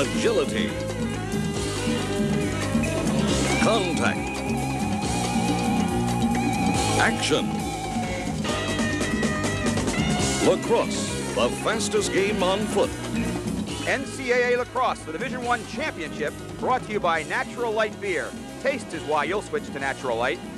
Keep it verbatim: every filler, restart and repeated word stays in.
agility, contact, action. Lacrosse, the fastest game on foot. N C double A Lacrosse, the Division One Championship, brought to you by Natural Light Beer. Taste is why you'll switch to Natural Light.